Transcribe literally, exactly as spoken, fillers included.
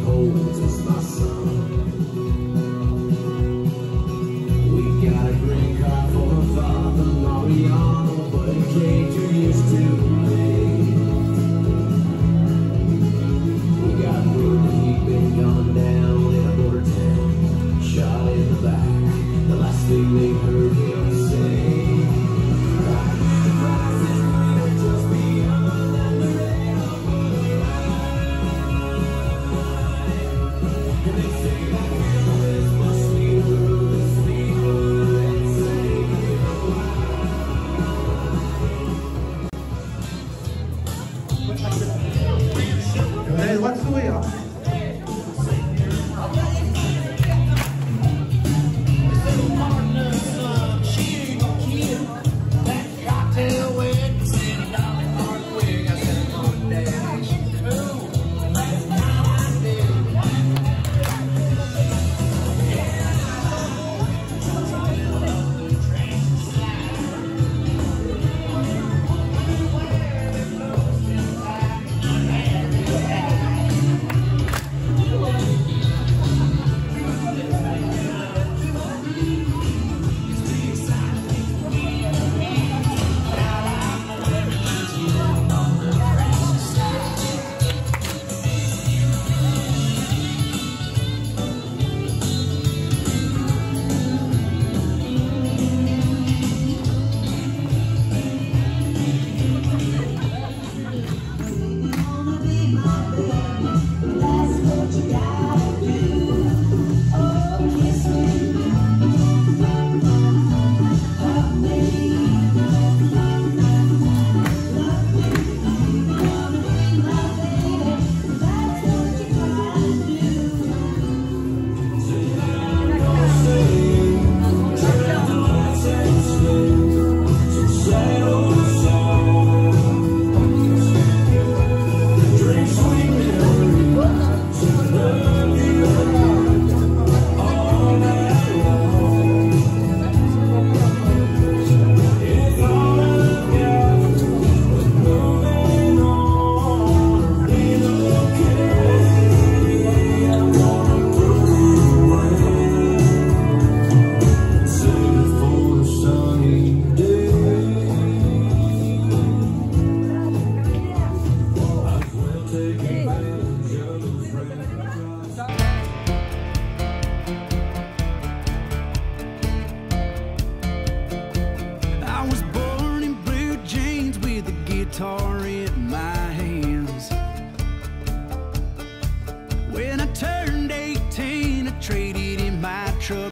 holds is my son. We got a green card for my father, Mariano, but he came two years too late. We got word that he'd been gunned down in a border town, shot in the back. The last thing they heard him say, just beyond and the radar. And they say that this must be who this people and say, Hey, what's the way up?